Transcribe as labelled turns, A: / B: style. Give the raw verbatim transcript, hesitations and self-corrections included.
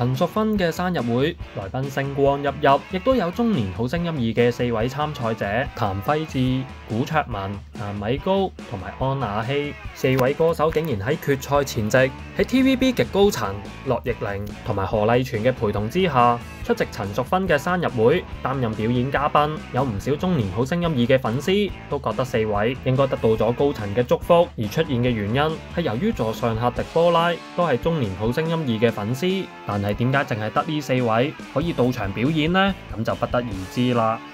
A: 陳淑芬嘅生日會，來賓星光熠熠，亦都有中年好聲音二嘅四位參賽者譚輝智、古卓文、顏米高同埋安雅希，四位歌手竟然喺決賽前夕喺 T V B 極高層樂易玲同埋何麗全嘅陪同之下出席陳淑芬嘅生日會，擔任表演嘉賓。有唔少中年好聲音二嘅粉絲都覺得四位應該得到咗高層嘅祝福，而出現嘅原因係由於座上客迪波拉都係中年好聲音二嘅粉絲，但係點解淨係得呢四位可以到場表演呢？咁就不得而知啦。